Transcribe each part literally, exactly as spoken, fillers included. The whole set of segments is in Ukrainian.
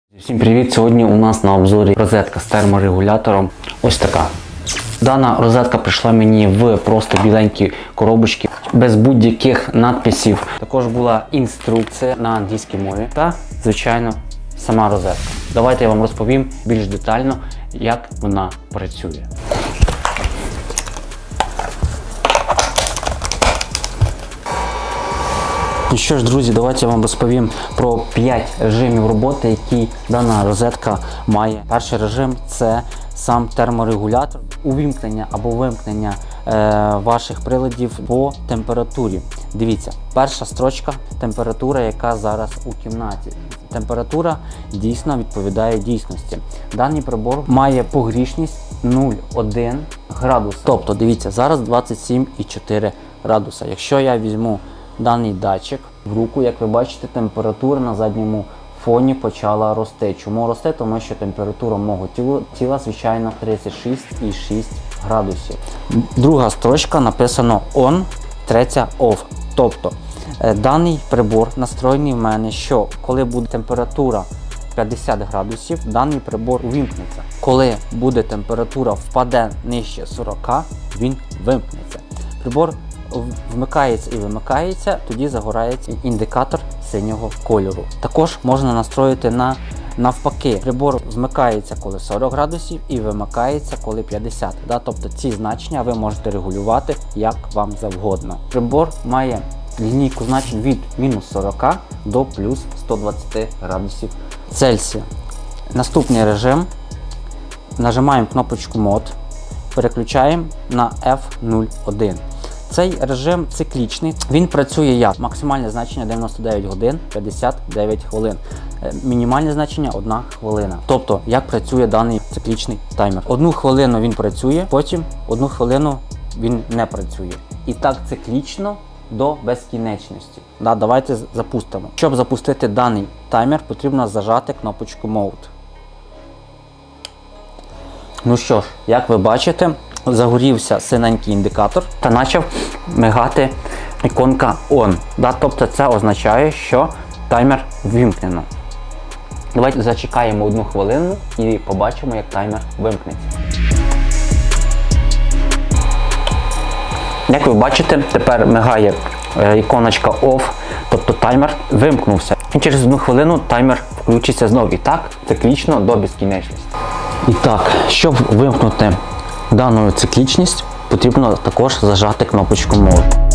Всім привіт! Сьогодні у нас на обзорі розетка з терморегулятором. Ось така. Дана розетка прийшла мені в просто біленькій коробочці, без будь-яких надписів. Також була інструкція на англійській мові та, звичайно, сама розетка. Давайте я вам розповім більш детально, як вона працює. Ну що ж, друзі, давайте я вам розповім про п'ять режимів роботи, які дана розетка має. Перший режим – це сам терморегулятор, увімкнення або вимкнення е, ваших приладів по температурі. Дивіться, перша строчка – температура, яка зараз у кімнаті. Температура дійсно відповідає дійсності. Даний прибор має погрішність нуль цілих один градус. Тобто, дивіться, зараз двадцять сім цілих чотири градуса. Якщо я візьму даний датчик в руку, як ви бачите, температура на задньому фоні почала рости. Чому росте? Тому що температура мого тіла, тіла звичайно, тридцять шість цілих шість градусів. Друга строчка написано on, третя off. Тобто, даний прибор настроєний в мене, що коли буде температура п'ятдесят градусів, даний прибор увімкнеться. Коли буде температура впаде нижче сорока, він вимкнеться. Прибор вмикається і вимикається, тоді загорається індикатор синього кольору. Також можна настроїти на навпаки. Прибор вмикається, коли сорок градусів, і вимикається, коли п'ятдесят. Да? Тобто ці значення ви можете регулювати як вам завгодно. Прибор має лінійку значень від мінус сорока до плюс ста двадцяти градусів Цельсія. Наступний режим. Нажимаємо кнопочку мод, переключаємо на еф нуль один. Цей режим циклічний, він працює як? Максимальне значення дев'яносто дев'ять годин п'ятдесят дев'ять хвилин, мінімальне значення одна хвилина. Тобто, як працює даний циклічний таймер. Одну хвилину він працює, потім одну хвилину він не працює. І так циклічно до безкінечності. Да, давайте запустимо. Щоб запустити даний таймер, потрібно зажати кнопочку Mode. Ну що ж, як ви бачите, загорівся синенький індикатор та почав мигати іконка On. Да, тобто це означає, що таймер вимкнено. Давайте зачекаємо одну хвилину і побачимо, як таймер вимкнеться. Як ви бачите, тепер мигає іконочка Off, тобто таймер вимкнувся. І через одну хвилину таймер включиться знову. І так, циклічно до безкінечності. І так, щоб вимкнути дану циклічність, потрібно також зажати кнопочку Mode.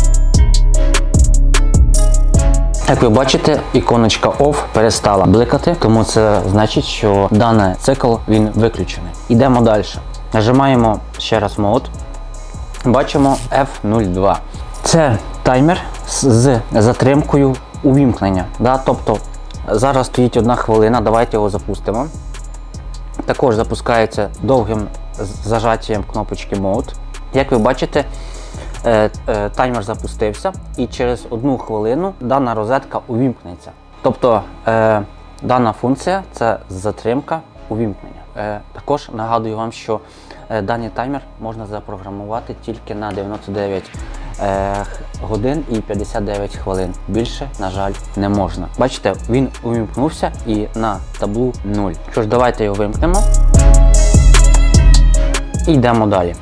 Як ви бачите, іконочка Off перестала бликати, тому це значить, що даний цикл він виключений. Йдемо далі. Нажимаємо ще раз Mode. Бачимо еф нуль два. Це таймер з затримкою увімкнення. Да? Тобто зараз стоїть одна хвилина, давайте його запустимо. Також запускається довгим зажаттям кнопочки Mode. Як ви бачите, е, е, таймер запустився і через одну хвилину дана розетка увімкнеться. Тобто е, дана функція – це затримка увімкнення. Е, також нагадую вам, що е, даний таймер можна запрограмувати тільки на дев'яносто дев'ять е, годин і п'ятдесят дев'ять хвилин. Більше, на жаль, не можна. Бачите, він увімкнувся і на таблу нуль. Що ж, давайте його вимкнемо. І йдемо далі.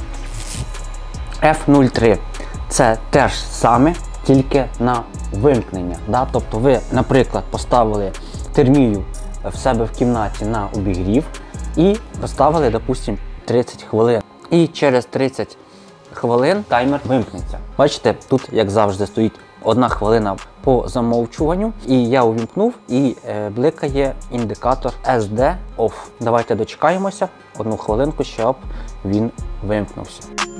еф нуль три. Це теж саме, тільки на вимкнення. Да? Тобто ви, наприклад, поставили термію в себе в кімнаті на обігрів і поставили, допустимо, тридцять хвилин. І через тридцять хвилин таймер вимкнеться. Бачите, тут, як завжди, стоїть одна хвилина по замовчуванню. І я увімкнув, і е, бликає індикатор ес ді Off. Давайте дочекаємося одну хвилинку, щоб він вимкнувся.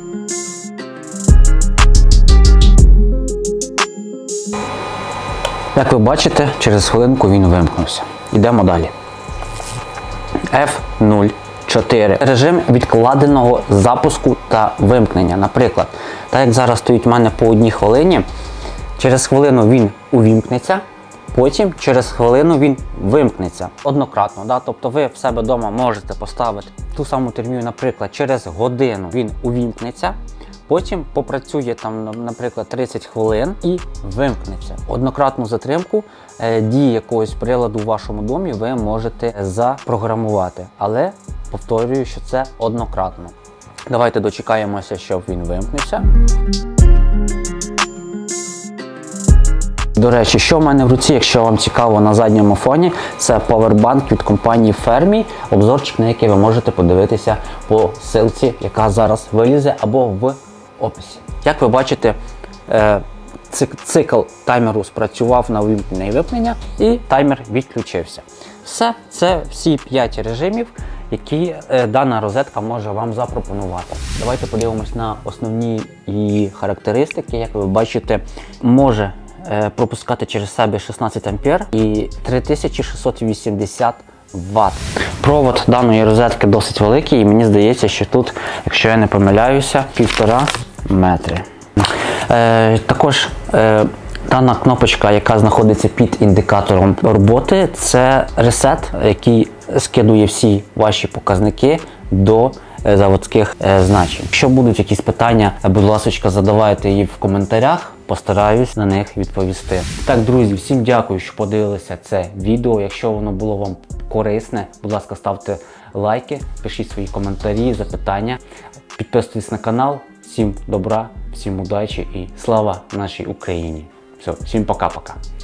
Як ви бачите, через хвилинку він вимкнувся. Йдемо далі. еф нуль чотири. Режим відкладеного запуску та вимкнення. Наприклад, так як зараз стоїть у мене по одній хвилині, через хвилину він увімкнеться, потім через хвилину він вимкнеться однократно. Да? Тобто ви в себе вдома можете поставити ту саму термію, наприклад, через годину він увімкнеться, Потім попрацює там, наприклад, тридцять хвилин і вимкнеться. Однократну затримку е, дії якогось приладу в вашому домі ви можете запрограмувати. Але повторюю, що це однократно. Давайте дочекаємося, щоб він вимкнеться. До речі, що в мене в руці, якщо вам цікаво, на задньому фоні, це павербанк від компанії Fermi, обзорчик на який ви можете подивитися по ссылці, яка зараз вилізе, або в описі. Як ви бачите, цикл таймеру спрацював на вимкнення і вимкнення, і таймер відключився. Все, це всі п'ять режимів, які дана розетка може вам запропонувати. Давайте подивимось на основні її характеристики. Як ви бачите, може пропускати через себе шістнадцять ампер і три тисячі шістсот вісімдесят ватт. Провод даної розетки досить великий, і мені здається, що тут, якщо я не помиляюся, півтора метри. Е, також е, дана кнопочка, яка знаходиться під індикатором роботи, це ресет, який скидує всі ваші показники до е, заводських е, значень. Якщо будуть якісь питання, будь ласка, задавайте їх в коментарях, постараюсь на них відповісти. Так, друзі, всім дякую, що подивилися це відео. Якщо воно було вам корисне, будь ласка, ставте лайки, пишіть свої коментарі, запитання, підписуйтесь на канал. Всім добра, всім удачі і слава нашій Україні. Все, всім пока-пока.